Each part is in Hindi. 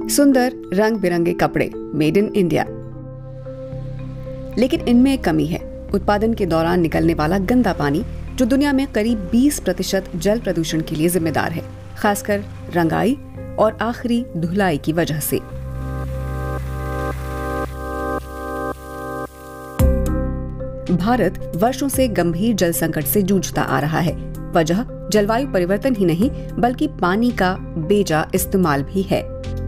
सुंदर रंग बिरंगे कपड़े मेड इन इंडिया। लेकिन इनमें एक कमी है, उत्पादन के दौरान निकलने वाला गंदा पानी, जो दुनिया में करीब 20% जल प्रदूषण के लिए जिम्मेदार है, खासकर रंगाई और आखिरी धुलाई की वजह से। भारत वर्षों से गंभीर जल संकट से जूझता आ रहा है। वजह जलवायु परिवर्तन ही नहीं, बल्कि पानी का बेजा इस्तेमाल भी है।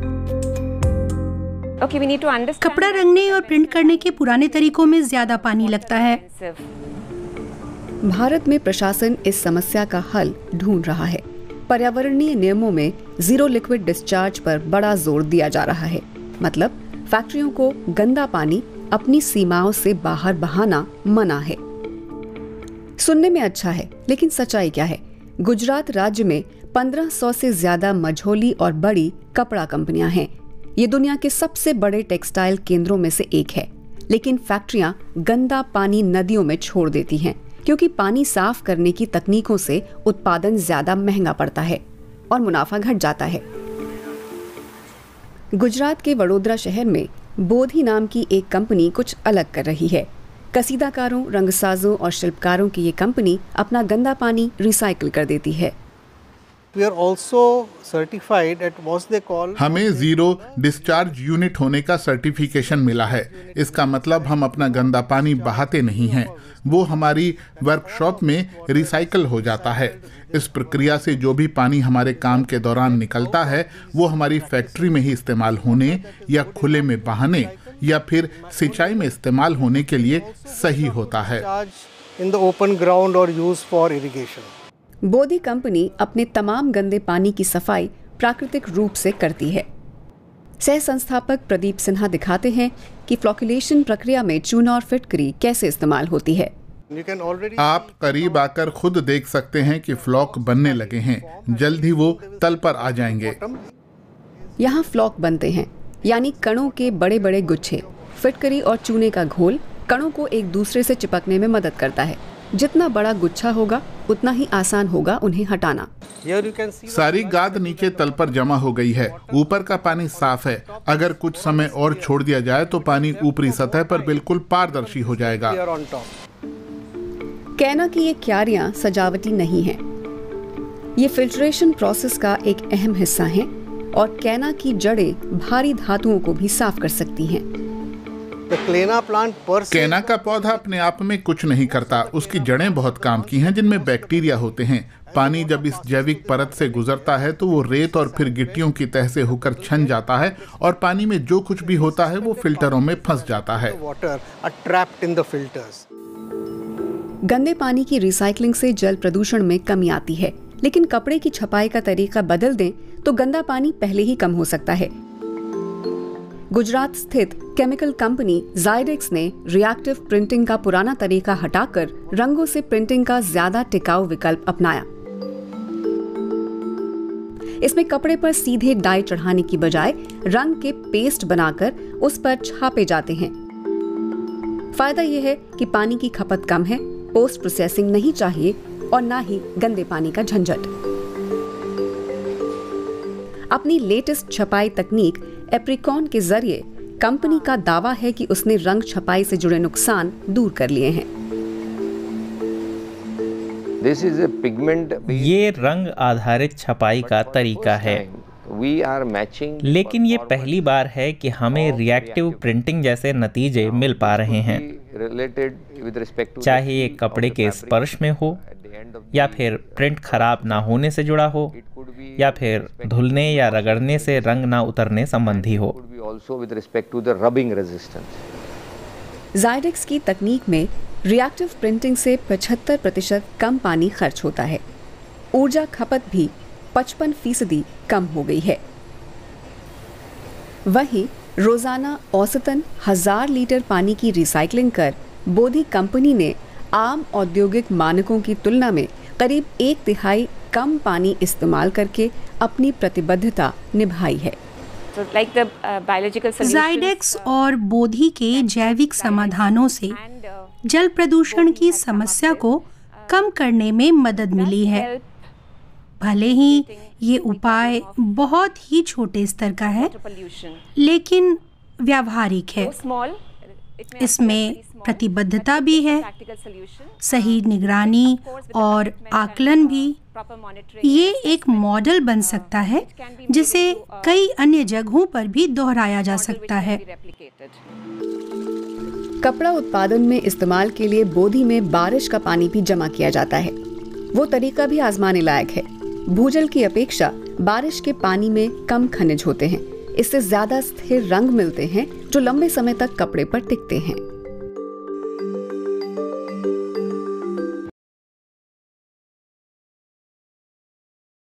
कपड़ा रंगने और प्रिंट करने के पुराने तरीकों में ज्यादा पानी लगता है। भारत में प्रशासन इस समस्या का हल ढूंढ रहा है। पर्यावरणीय नियमों में जीरो लिक्विड डिस्चार्ज पर बड़ा जोर दिया जा रहा है। मतलब फैक्ट्रियों को गंदा पानी अपनी सीमाओं से बाहर बहाना मना है। सुनने में अच्छा है, लेकिन सच्चाई क्या है? गुजरात राज्य में 1500 से ज्यादा मझोली और बड़ी कपड़ा कंपनियां हैं। ये दुनिया के सबसे बड़े टेक्सटाइल केंद्रों में से एक है। लेकिन फैक्ट्रियां गंदा पानी नदियों में छोड़ देती हैं, क्योंकि पानी साफ करने की तकनीकों से उत्पादन ज्यादा महंगा पड़ता है और मुनाफा घट जाता है। गुजरात के वडोदरा शहर में बोधी नाम की एक कंपनी कुछ अलग कर रही है। कसीदाकारों, रंगसाजों और शिल्पकारों की ये कंपनी अपना गंदा पानी रिसाइकिल कर देती है। हमें जीरो डिस्चार्ज यूनिट होने का सर्टिफिकेशन मिला है। इसका मतलब हम अपना गंदा पानी बहाते नहीं हैं, वो हमारी वर्कशॉप में रिसाइकल हो जाता है। इस प्रक्रिया से जो भी पानी हमारे काम के दौरान निकलता है, वो हमारी फैक्ट्री में ही इस्तेमाल होने या खुले में बहाने या फिर सिंचाई में इस्तेमाल होने के लिए सही होता है। बोधी कंपनी अपने तमाम गंदे पानी की सफाई प्राकृतिक रूप से करती है। सह संस्थापक प्रदीप सिन्हा दिखाते हैं कि फ्लोकुलेशन प्रक्रिया में चूना और फिटकरी कैसे इस्तेमाल होती है। आप करीब आकर खुद देख सकते हैं कि फ्लॉक बनने लगे हैं। जल्द ही वो तल पर आ जाएंगे। यहाँ फ्लॉक बनते हैं, यानी कणों के बड़े बड़े गुच्छे। फिटकरी और चूने का घोल कणों को एक दूसरे से चिपकने में मदद करता है। जितना बड़ा गुच्छा होगा, उतना ही आसान होगा उन्हें हटाना। सारी गाद नीचे तल पर जमा हो गई है। ऊपर का पानी साफ है। अगर कुछ समय और छोड़ दिया जाए तो पानी ऊपरी सतह पर बिल्कुल पारदर्शी हो जाएगा। कैना की ये क्यारियां सजावटी नहीं हैं। ये फिल्ट्रेशन प्रोसेस का एक अहम हिस्सा हैं और कैना की जड़ें भारी धातुओं को भी साफ कर सकती हैं। कैना का पौधा अपने आप में कुछ नहीं करता। उसकी जड़ें बहुत काम की हैं, जिनमें बैक्टीरिया होते हैं। पानी जब इस जैविक परत से गुजरता है तो वो रेत और फिर गिट्टियों की तह से होकर छन जाता है और पानी में जो कुछ भी होता है वो फिल्टरों में फंस जाता है। गंदे पानी की रिसाइकलिंग से जल प्रदूषण में कमी आती है, लेकिन कपड़े की छपाई का तरीका बदल दें तो गंदा पानी पहले ही कम हो सकता है। गुजरात स्थित केमिकल कंपनी जाइडेक्स ने रिएक्टिव प्रिंटिंग का पुराना तरीका हटाकर रंगों से प्रिंटिंग का ज्यादा टिकाऊ विकल्प अपनाया। इसमें कपड़े पर सीधे डाई चढ़ाने की बजाय रंग के पेस्ट बनाकर उस पर छापे जाते हैं। फायदा यह है कि पानी की खपत कम है, पोस्ट प्रोसेसिंग नहीं चाहिए और ना ही गंदे पानी का झंझट। अपनी लेटेस्ट छपाई तकनीक एप्रिकॉन के जरिए कंपनी का दावा है कि उसने रंग छपाई से जुड़े नुकसान दूर कर लिए हैं। ये रंग आधारित छपाई का तरीका है, लेकिन ये पहली बार है कि हमें रिएक्टिव प्रिंटिंग जैसे नतीजे मिल पा रहे हैं। चाहे ये कपड़े के स्पर्श में हो, या फिर प्रिंट खराब ना होने से जुड़ा हो, या फिर धुलने या रगड़ने से रंग ना उतरने संबंधी हो। जाइडेक्स की तकनीक में रिएक्टिव प्रिंटिंग से 75% कम पानी खर्च होता है। ऊर्जा खपत भी 55% कम हो गई है। वहीं रोजाना औसतन 1000 लीटर पानी की रिसाइकलिंग कर बोधी कंपनी ने आम औद्योगिक मानकों की तुलना में करीब 1/3 कम पानी इस्तेमाल करके अपनी प्रतिबद्धता निभाई है। जाइडेक्स और बोधी के जैविक समाधानों से जल प्रदूषण की समस्या को कम करने में मदद मिली है। भले ही ये उपाय बहुत ही छोटे स्तर का है, लेकिन व्यावहारिक है। इसमें प्रतिबद्धता भी है, सही निगरानी और आकलन भी। ये एक मॉडल बन सकता है जिसे कई अन्य जगहों पर भी दोहराया जा सकता है। कपड़ा उत्पादन में इस्तेमाल के लिए बोधी में बारिश का पानी भी जमा किया जाता है। वो तरीका भी आजमाने लायक है। भूजल की अपेक्षा बारिश के पानी में कम खनिज होते हैं। इससे ज्यादा स्थिर रंग मिलते हैं जो लंबे समय तक कपड़े पर टिकते हैं।